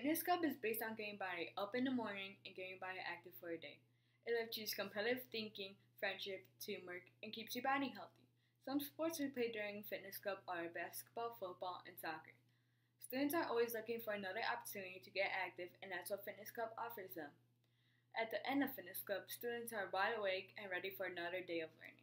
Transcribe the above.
Fitness Club is based on getting body up in the morning and getting body active for a day. It lets you use competitive thinking, friendship, teamwork, and keeps your body healthy. Some sports we play during Fitness Club are basketball, football, and soccer. Students are always looking for another opportunity to get active, and that's what Fitness Club offers them. At the end of Fitness Club, students are wide awake and ready for another day of learning.